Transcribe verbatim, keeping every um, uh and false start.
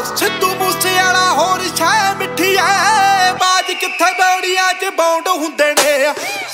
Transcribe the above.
ਸਿੱਧੂ ਮੂਸੇਵਾਲਾ ਹੋਰ ਸ਼ੈ ਮਿੱਠੀ ਐ, ਬਾਜ ਕਿੱਥੇ ਬੌੜੀਆਂ ਚ ਬੌਂਡ ਹੁੰਦੇ ਨੇ।